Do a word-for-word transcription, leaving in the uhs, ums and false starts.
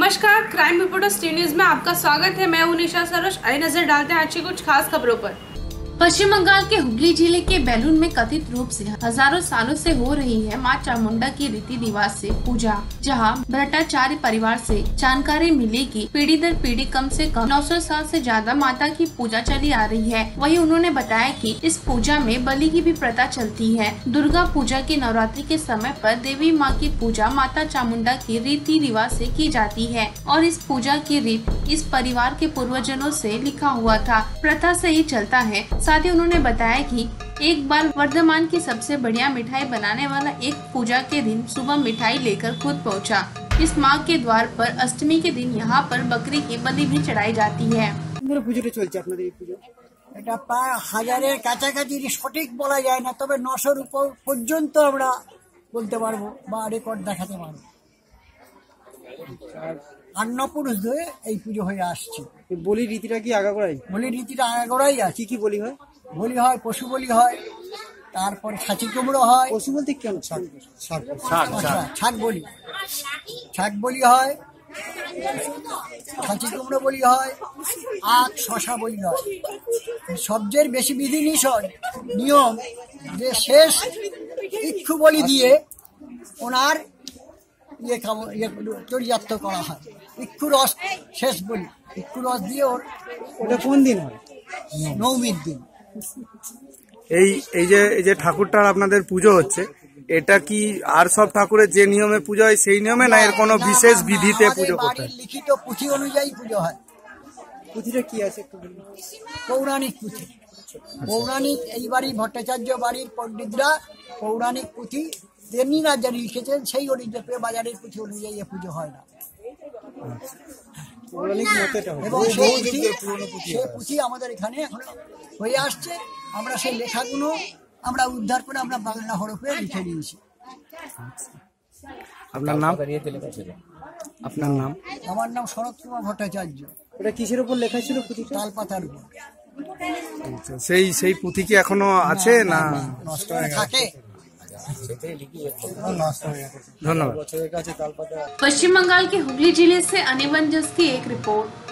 नमस्कार, crime reporters T news में आपका स्वागत है। मैं हूं निशा सरोज। आइए नजर डालते हैं आज की कुछ खास खबरों पर। पश्चिम बंगाल के हुगली जिले के बैलून में कथित रूप से हजारों सालों से हो रही है मां चामुंडा की रीति रिवाज से पूजा, जहां भट्टाचार्य परिवार से जानकारी मिली कि पीढ़ी दर पीढ़ी कम से कम नौ सौ साल से ज्यादा माता की पूजा चली आ रही है। वहीं उन्होंने बताया कि इस पूजा में बलि की भी प्रथा चलती है। दुर्गा पूजा के नवरात्रि के समय पर देवी माँ की पूजा माता चामुंडा की रीति रिवाज से की जाती है और इस पूजा की रीत इस परिवार के पूर्वजों से लिखा हुआ था, प्रथा से ही चलता है। साथ ही उन्होंने बताया कि एक बार वर्धमान की सबसे बढ़िया मिठाई बनाने वाला एक पूजा के दिन सुबह मिठाई लेकर खुद पहुंचा। इस माँ के द्वार पर अष्टमी के दिन यहाँ पर बकरी की बलि भी चढ़ाई जाती है। এটা প্রায় হাজারের কাছাকাছি সঠিক বলা যায় না, তবে নশোর উপর পর্যন্ত আমরা বলতে পারবো বা রেকর্ড দেখাতে পারবো। আন্নপুরুষ ধরে এই পুজো হয়ে আসছে। বলি রীতিটা কি আগাগোড়াই? বলি রীতিটা আগাগোড়াই আছে। কি কি বলি হয়? বলি হয়, পশু বলি হয়, তারপর ছাঁচি কুমড়ো হয়। পশু বলতে কেন? ছাগ ছাগ বলি, ছাগ বলি হয়, ছাঁচি কুমড়ো বলি হয়, আখ শশা বলি হয়। সবচেয়ে বেশি বিধি নিষেধ নিয়ম যে শেষ ইক্ষু বলি দিয়ে ওনার ইয়ে ইয়ে চরিতার্থ করা হয়। ইক্ষু রস শেষ বলি, ইক্ষু রস দিয়ে ওর ওটা কোন দিন হয়? নবমীর দিন। এই এই যে এই যে ঠাকুরটার আপনাদের পুজো হচ্ছে, এটা কি আর সব ঠাকুরের যে নিয়মে পুজো হয় সেই নিয়মে না এর কোনো বিশেষ বিধিতে পুজো করতে হয়? লিখিত পুঁথি অনুযায়ী পুজো হয়। পুঁথিটা কি আছে একটু বলুন। পৌরাণিক পুঁথি, পৌরাণিক এইবারই ভট্টাচার্য বাড়ির পণ্ডিতরা পৌরাণিক পুঁথি তেমনিরা যা লিখেছেন সেই অনুযায়ী বাজারের পুঁথি অনুযায়ী পুজো হয় না। এবং সেই পুঁথি আমাদের এখানে এখন হয়ে আসছে। আমরা সেই লেখাগুলো আমরা উদ্ধার করে আমরা বাংলা হরফে লিখে নিয়েছি। আপনার নাম? আপনার নাম? আমার নাম শরৎ কুমার ভট্টাচার্য। ওটা কিসের উপর লেখা ছিল? তাল পাতার উপর। সেই সেই পুঁথি কি এখনো আছে না নষ্ট হয়ে থাকে? धन्यवाद। पश्चिम बंगाल के हुगली जिले से अनिवन जस की एक रिपोर्ट।